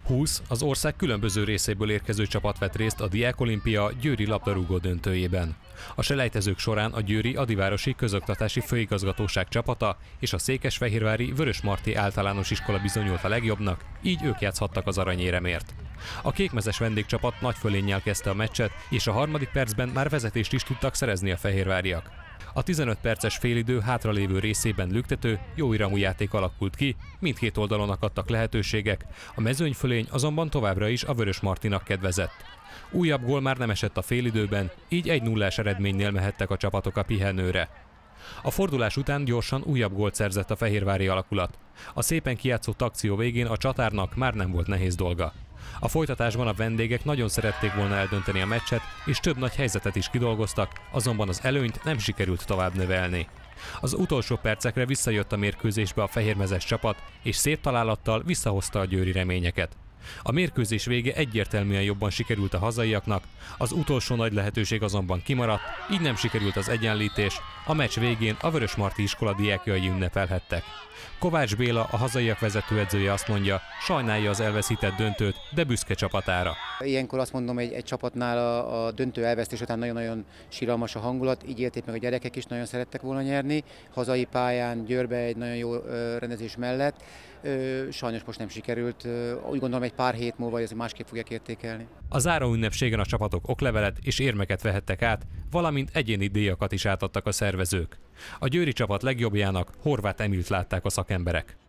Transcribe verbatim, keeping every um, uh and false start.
húsz az ország különböző részéből érkező csapat vett részt a Diák Olimpia győri labdarúgó döntőjében. A selejtezők során a győri Adivárosi Közoktatási Főigazgatóság csapata és a székesfehérvári Vörösmarty Általános Iskola bizonyult a legjobbnak, így ők játszhattak az aranyéremért. A kékmezes vendégcsapat nagy fölénnyel kezdte a meccset, és a harmadik percben már vezetést is tudtak szerezni a fehérváriak. A tizenöt perces félidő hátralévő részében lüktető, jó iramú játék alakult ki, mindkét oldalon akadtak lehetőségek, a mezőnyfölény azonban továbbra is a Vörösmartynak kedvezett. Újabb gól már nem esett a félidőben, így egy nullás eredménynél mehettek a csapatok a pihenőre. A fordulás után gyorsan újabb gólt szerzett a fehérvári alakulat. A szépen kijátszott akció végén a csatárnak már nem volt nehéz dolga. A folytatásban a vendégek nagyon szerették volna eldönteni a meccset, és több nagy helyzetet is kidolgoztak, azonban az előnyt nem sikerült tovább növelni. Az utolsó percekre visszajött a mérkőzésbe a fehérmezes csapat, és szép találattal visszahozta a győri reményeket. A mérkőzés vége egyértelműen jobban sikerült a hazaiaknak, az utolsó nagy lehetőség azonban kimaradt, így nem sikerült az egyenlítés, a meccs végén a Vörösmarty iskola diákjai ünnepelhettek. Kovács Béla, a hazaiak vezetőedzője azt mondja, sajnálja az elveszített döntőt, de büszke csapatára. Ilyenkor azt mondom, egy, egy csapatnál a, a döntő elvesztés után nagyon-nagyon siralmas a hangulat, így élték meg a gyerekek is, nagyon szerettek volna nyerni. Hazai pályán, Győrbe egy nagyon jó ö, rendezés mellett. Ö, sajnos most nem sikerült, ö, úgy gondolom egy pár hét múlva azért másképp fogják értékelni. A záró ünnepségen a csapatok oklevelet és érmeket vehettek át, valamint egyéni díjakat is átadtak a szervezők. A győri csapat legjobbjának Horváth Emilt látták a szakemberek.